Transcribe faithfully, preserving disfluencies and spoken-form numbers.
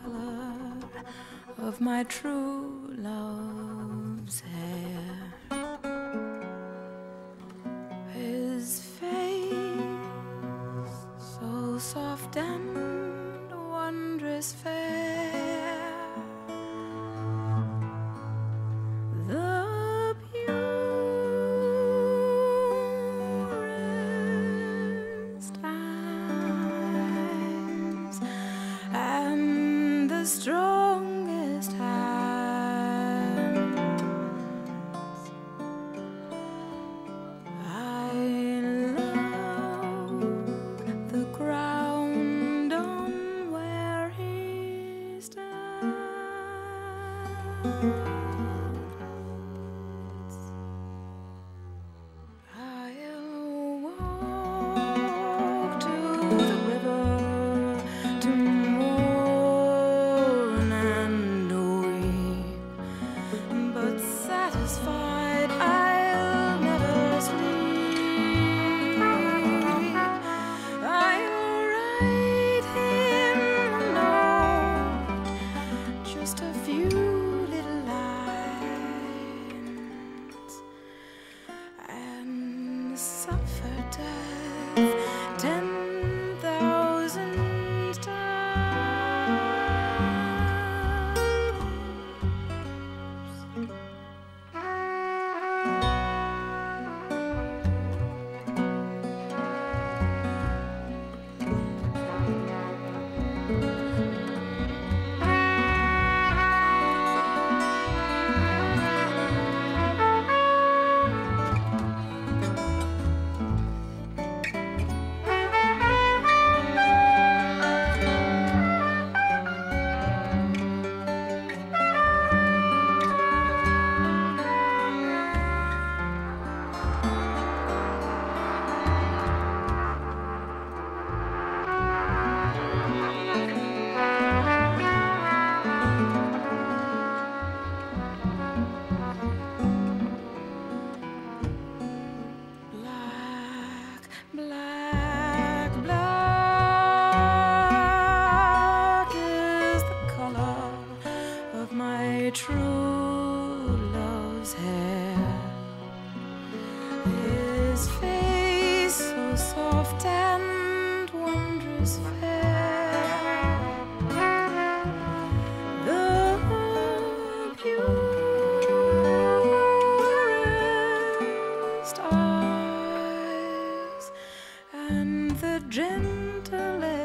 color of my true love's hair. His face so soft and wondrous fair, the purest eyes and the strongest hands. I love the ground on where he stands. I'll walk to the river to mourn and weep, but satisfied I'll never sleep. I'll write him a note, just a few little lines, and suffer death ten thousand times. Black, black, black is the color of my true love's hair. His face so soft and wondrous fair, the purest eyes and the gentlest